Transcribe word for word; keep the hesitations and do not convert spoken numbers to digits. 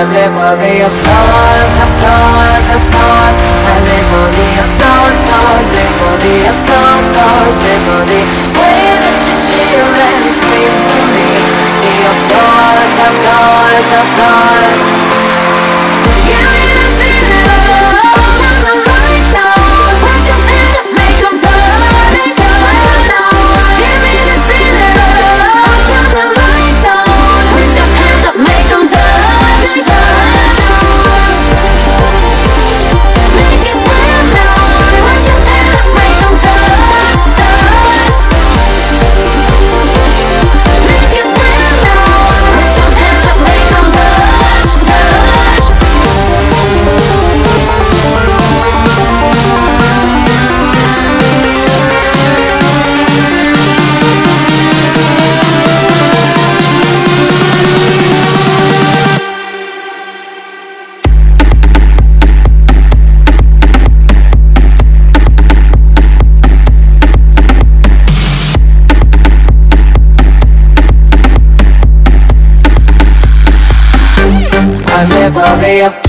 live for the applause, applause, applause. I live for the applause, applause. Live for the applause, applause. Live for the way that you cheer and scream for me. The applause, applause, applause. Give me the thing that I love. Turn the lights on. Put your hands up, make them touch, touch. Give me the thing that I love. Turn the lights on. Put your hands up, make them touch, touch. Make it real loud. Put your hands up, make them touch, touch. Make it real loud. Put your hands up, make them touch, touch. I live for the